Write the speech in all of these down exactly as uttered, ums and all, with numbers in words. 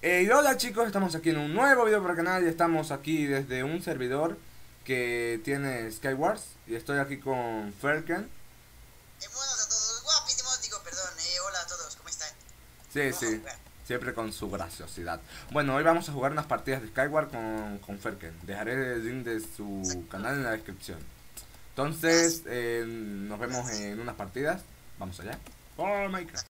Eh, hola chicos, estamos aquí en un nuevo video para el canal y estamos aquí desde un servidor que tiene Skywars y estoy aquí con Ferken. Eh, buenas a todos, guapísimos, digo perdón, eh, hola a todos, ¿cómo están? Sí, Vamos sí, siempre con su graciosidad. Bueno, hoy vamos a jugar unas partidas de Skywars con, con Ferken. Dejaré el link de su canal en la descripción. Entonces, eh, nos vemos en unas partidas. Vamos allá. Oh, Minecraft.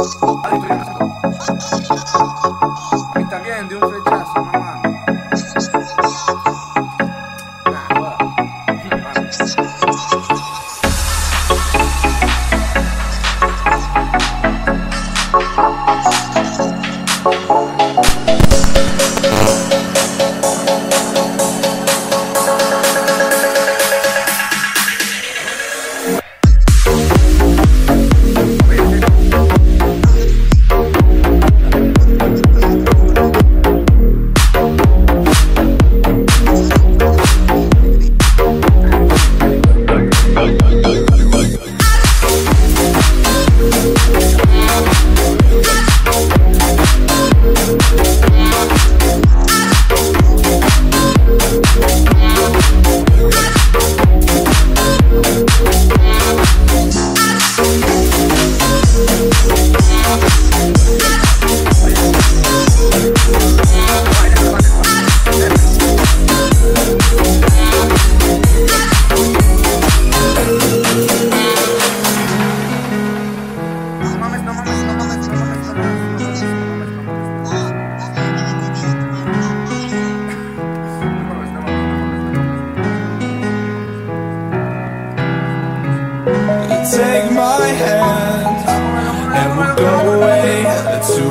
Y también de un flechazo, mamá.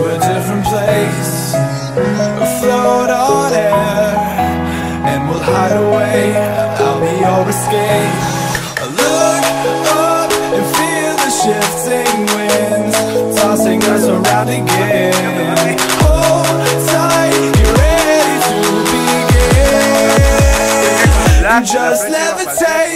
a different place, afloat on air, and we'll hide away. I'll be your escape. Look up and feel the shifting winds tossing us around again. Hold tight, get ready to begin. Just levitate.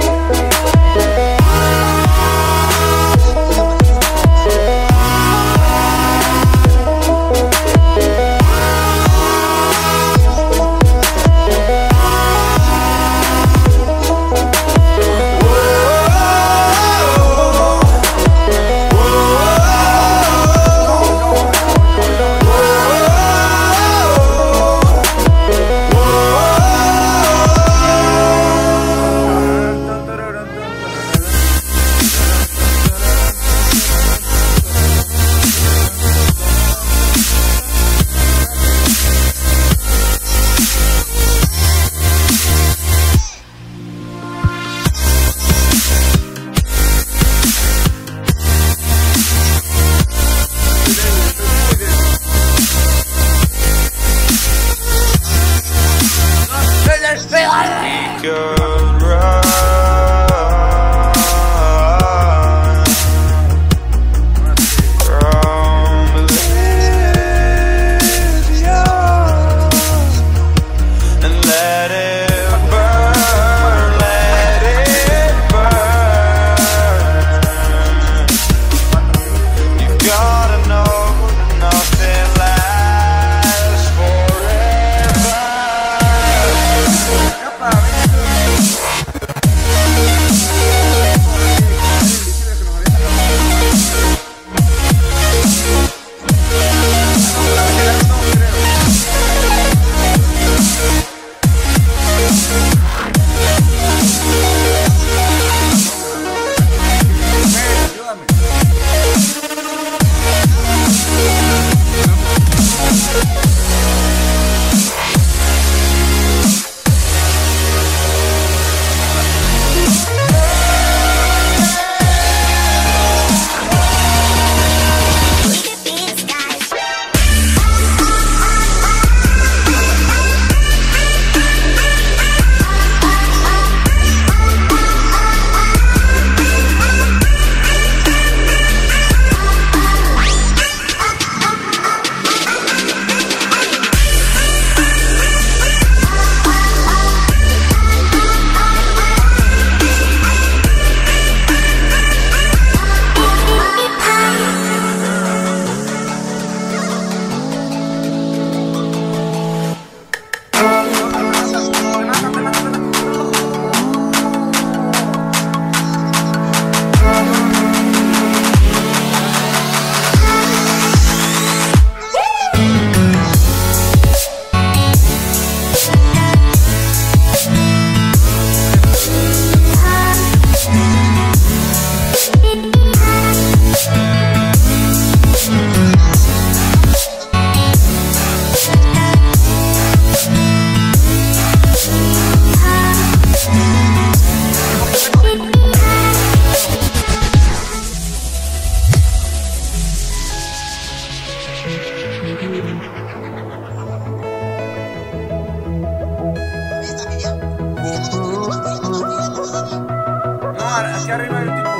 Aquí arriba hay un tipo.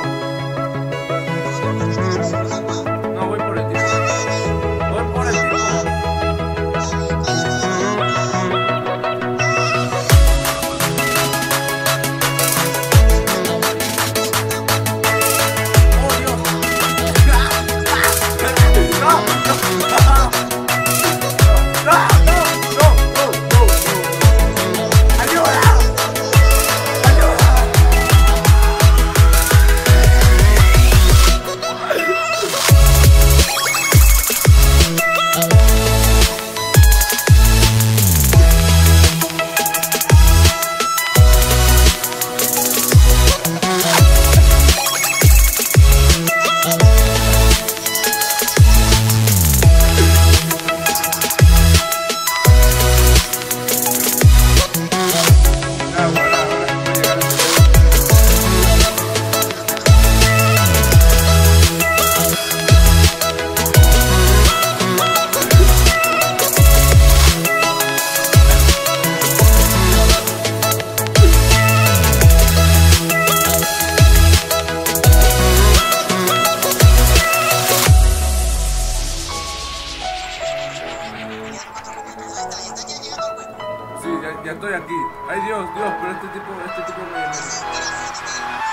No, voy por el tipo. Voy por el tipo. Oh, Dios. No, no, no, no, no, no. Ayuda. Ayuda. pero este tipo, este tipo me... me-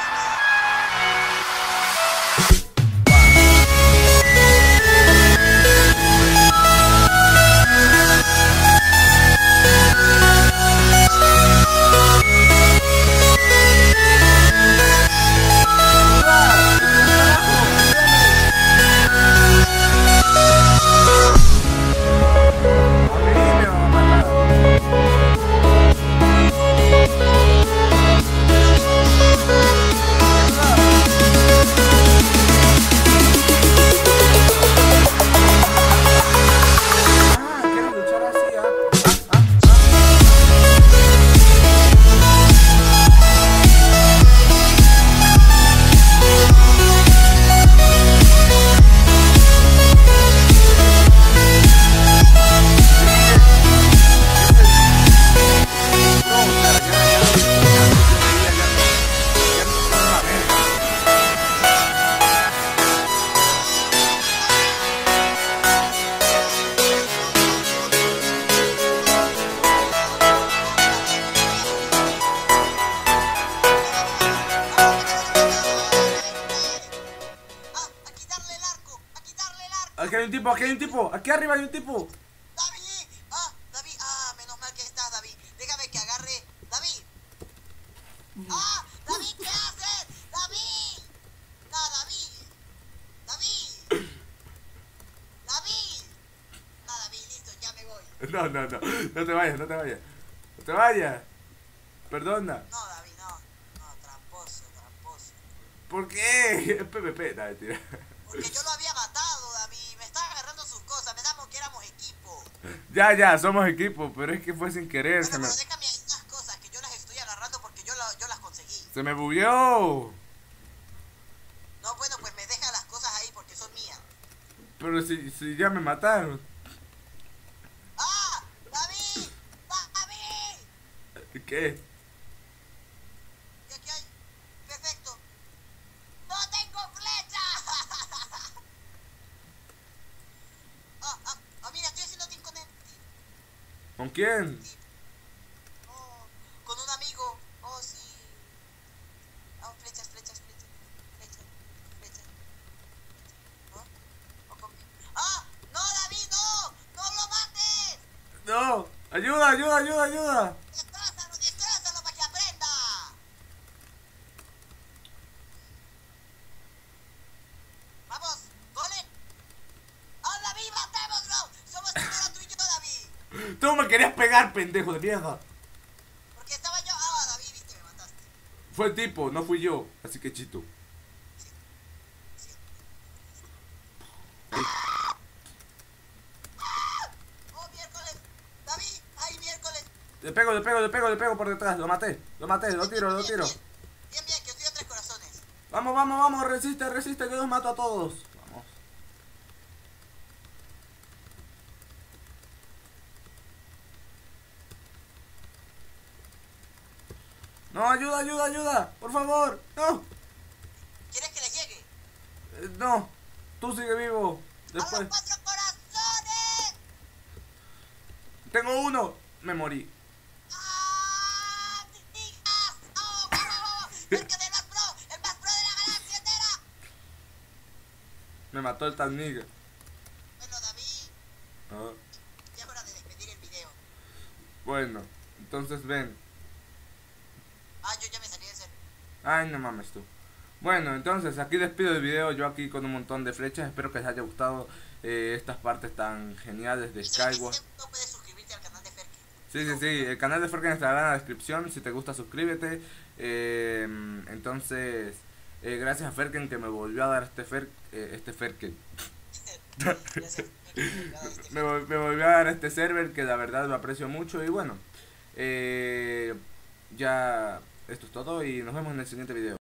¡Ah! ¡A quitarle el arco! ¡A quitarle el arco! Aquí hay un tipo, aquí hay un tipo, aquí arriba hay un tipo. ¡David! ¡Ah! ¡David! ¡Ah! Menos mal que estás, David. Déjame que agarre. ¡David! ¡Ah! ¡David! ¿Qué haces? ¡David! ¡No, David! ¡David! ¡David! No, David, listo, ya me voy. No, no, no, no te vayas, no te vayas. No te vayas. Perdona. No, David, no. No, tramposo, tramposo. ¿Por qué? Es P V P, no, mentira. Porque yo lo había matado, David. Me estaba agarrando sus cosas. Me damos que éramos equipo. Ya, ya, somos equipo, pero es que fue sin querer. Bueno, Se me, pero déjame ahí las cosas que yo las estoy agarrando porque yo, la- yo las conseguí. se me bugueó. No, bueno, pues me deja las cosas ahí porque son mías. Pero si, si ya me mataron. ¡Ah! ¡David! ¡David! ¿Qué? ¿Y aquí hay? Perfecto. ¡No tengo flecha! ah, ah, ah, mira, estoy haciendo Team Connect. ¿Con quién? Oh, con un amigo. Oh, sí. Oh, flechas, flechas, flechas. Flechas, flechas. ¿Oh? Oh, con- ¡Ah! ¡No, David, no! ¡No lo mates! No, ayuda, ayuda, ayuda, ayuda. ¡Destrázalo, destrázalo para que aprenda! ¡Vamos! ¡Golem! ¡Ah, David, matémoslo! ¡Somos primero tú y yo, David! Tú me querías pegar, pendejo de mierda. Porque estaba yo... ¡Ah, David, viste, me mataste! Fue el tipo, no fui yo. Así que chito. Sí. ¡Oh, miércoles! ¡David! ¡Ay, miércoles! Le pego, le pego, le pego, le pego por detrás. Lo maté, lo maté, lo tiro, lo Bien, tiro. Bien, bien, bien, que os dio tres corazones. Vamos, vamos, vamos, resiste, resiste, que los mato a todos. Vamos. No, ayuda, ayuda, ayuda. Por favor. No. ¿Quieres que le llegue? Eh, no. Tú sigue vivo. ¡A Después. los cuatro corazones! Tengo uno. Me morí. ¡Ah! ¡Digas! ¡Oh, wow, wow, wow! ¡Cerca del más pro! ¡El más pro de la galaxia entera! Me mató el Taniga. Bueno, David, Ah, ya es hora de despedir el video. bueno, entonces ven. Ah, yo ya me salí de ser. Ay, no mames tú. Bueno, entonces aquí despido el video, yo aquí con un montón de flechas. Espero que les haya gustado eh, estas partes tan geniales de Y sabes que Skyward. si no puedes suscribirte al canal de Ferki. Sí, sí, sí, el canal de Ferken estará en la descripción. Si te gusta, suscríbete. Eh, entonces, eh, gracias a Ferken que me volvió a dar este Fer, eh, este Ferken. Gracias. Este Me, vol- me volvió a dar este server que la verdad lo aprecio mucho. Y bueno, eh, ya esto es todo y nos vemos en el siguiente video.